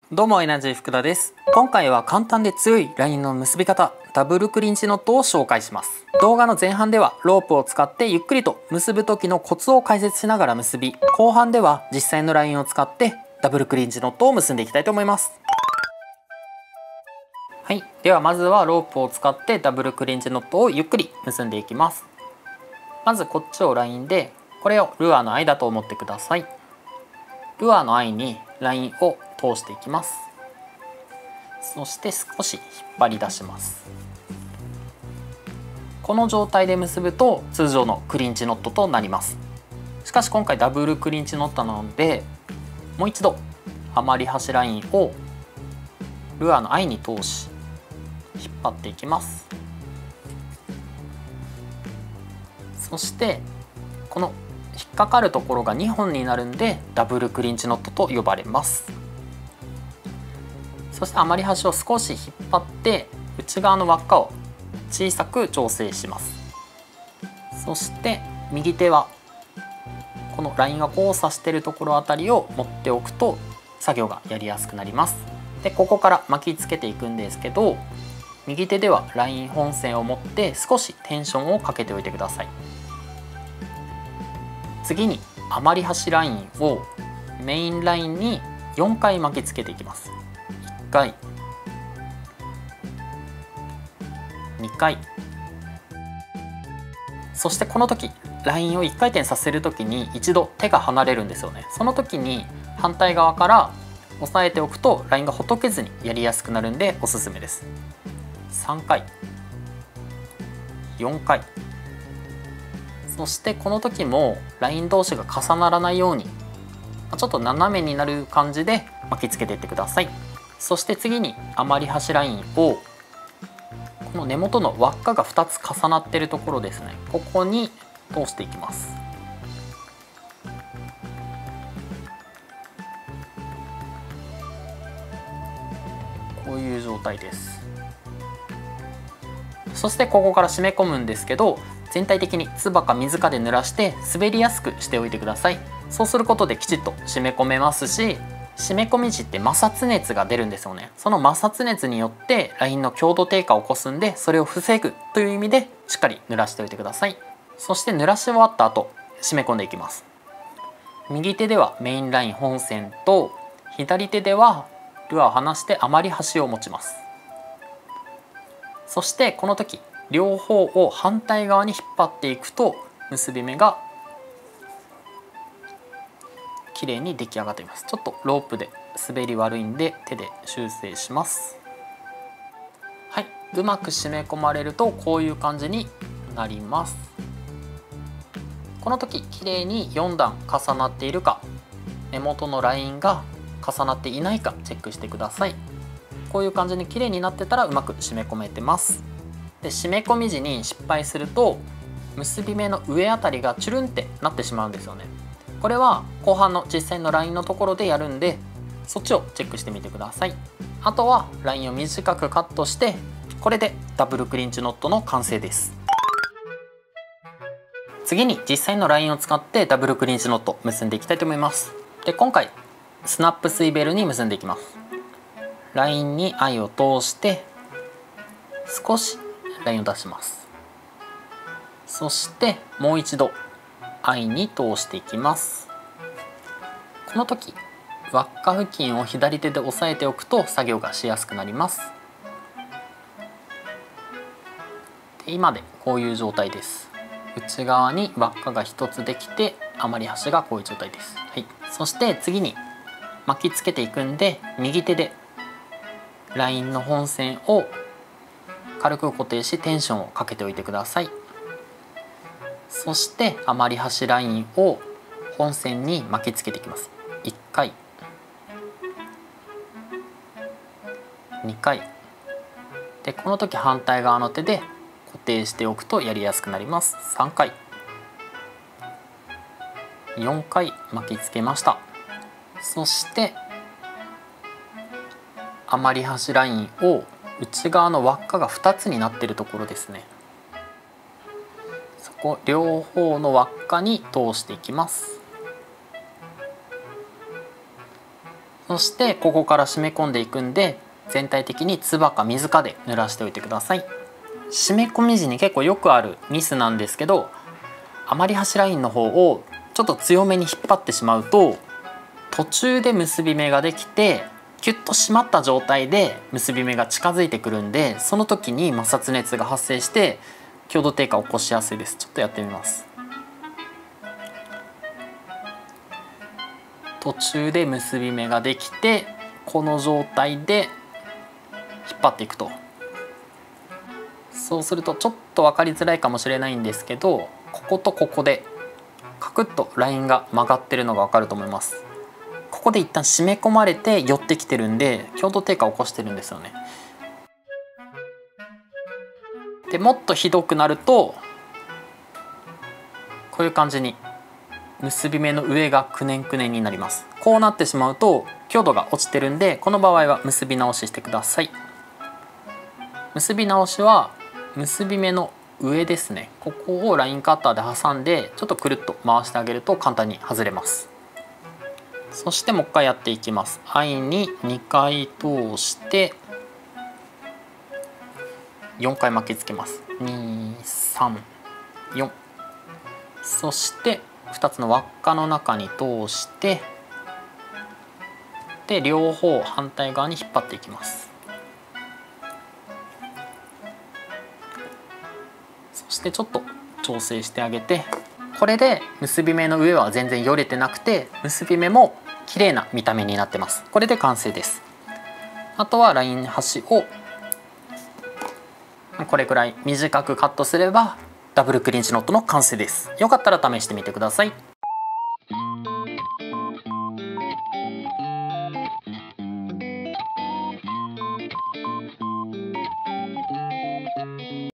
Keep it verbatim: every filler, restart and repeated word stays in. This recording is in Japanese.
どうもエナジー福田です。今回は簡単で強いラインの結び方、ダブルクリンチノットを紹介します。動画の前半ではロープを使ってゆっくりと結ぶ時のコツを解説しながら結び、後半では実際のラインを使ってダブルクリンチノットを結んでいきたいと思います。はい、ではまずはロープを使ってダブルクリンチノットをゆっくり結んでいきます。まずこっちをラインで、これをルアーの間と思ってください。ルアーの間にラインを通していきます。そして少し引っ張り出します。この状態で結ぶと通常のクリンチノットとなります。しかし今回ダブルクリンチノットなので、もう一度余り端ラインをルアーの間に通し引っ張っていきます。そしてこの引っかかるところがにほんになるんでダブルクリンチノットと呼ばれます。そして余り端を少し引っ張って内側の輪っかを小さく調整します。そして右手はこのラインが交差しているところあたりを持っておくと作業がやりやすくなります。でここから巻きつけていくんですけど、右手ではライン本線を持って少しテンションをかけておいてください。次に余り端ラインをメインラインによんかい巻きつけていきます。いっかい、にかい、そしてこの時ラインをいっかい転させる時に一度手が離れるんですよね。その時に反対側から押さえておくとラインがほどけずにやりやすくなるんでおすすめです。さんかい、よんかい、そしてこの時もライン同士が重ならないようにちょっと斜めになる感じで巻きつけていってください。そして次に余り端ラインをこの根元の輪っかがふたつ重なっているところですね、ここに通していきます。こういう状態です。そしてここから締め込むんですけど、全体的に唾か水かで濡らして滑りやすくしておいてください。そうすることできちっと締め込めますし、締め込み時って摩擦熱が出るんですよね。その摩擦熱によってラインの強度低下を起こすんで、それを防ぐという意味でしっかり濡らしておいてください。そして濡らし終わった後締め込んでいきます。右手ではメインライン本線と左手ではルアーを離して余り端を持ちます。そしてこの時両方を反対側に引っ張っていくと結び目が綺麗に出来上がっています。ちょっとロープで滑り悪いんで手で修正します。はい、うまく締め込まれるとこういう感じになります。この時綺麗によんだん重なっているか、根元のラインが重なっていないかチェックしてください。こういう感じに綺麗になってたらうまく締め込めてます。で締め込み時に失敗すると結び目の上あたりがチュルンってなってしまうんですよね。これは後半の実際のラインのところでやるんで、そっちをチェックしてみてください。あとはラインを短くカットして、これでダブルクリンチノットの完成です。次に実際のラインを使ってダブルクリンチノット結んでいきたいと思います。で今回スナップスイベルに結んでいきます。ラインにアイを通して少しラインを出します。そしてもう一度アイに通していきます。この時輪っか付近を左手で押さえておくと作業がしやすくなります。で今でこういう状態です。内側に輪っかがひとつできて余り端がこういう状態です。はい、そして次に巻きつけていくんで、右手でラインの本線を軽く固定しテンションをかけておいてください。そして余り端ラインを本線に巻きつけていきます。いっかい、にかいでこの時反対側の手で固定しておくとやりやすくなります。さんかい、よんかい巻きつけました。そして余り端ラインを内側の輪っかがふたつになっているところですね、そこ両方の輪っかに通していきます。 そしてここから締め込んでいくんで、全体的に唾か水かで濡らしておいてください。締め込み時に結構よくあるミスなんですけど、余り端ラインの方をちょっと強めに引っ張ってしまうと、途中で結び目ができてキュッと締まった状態で結び目が近づいてくるんで、その時に摩擦熱が発生して強度低下を起こしやすいです。ちょっとやってみます。途中で結び目ができて、この状態で引っ張っていくと、そうするとちょっと分かりづらいかもしれないんですけど、こことここでカクッとラインが曲がってるのが分かると思います。ここで一旦締め込まれて寄ってきてるんで強度低下を起こしてるんですよね。でもっとひどくなるとこういう感じに結び目の上がくねんくねんになります。こうなってしまうと強度が落ちてるんで、この場合は結び直ししてください。結び直しは結び目の上ですね、ここをラインカッターで挟んでちょっとくるっと回してあげると簡単に外れます。そしてもう一回やっていきます。愛ににかい通してよんかい巻きつけます。に、さん、よん。そしてふたつの輪っかの中に通して、で両方反対側に引っ張っていきます。そしてちょっと調整してあげて、これで結び目の上は全然よれてなくて、結び目も綺麗な見た目になってます。これで完成です。あとはライン端をこれくらい短くカットすればダブルクリンチノットの完成です。よかったら試してみてください。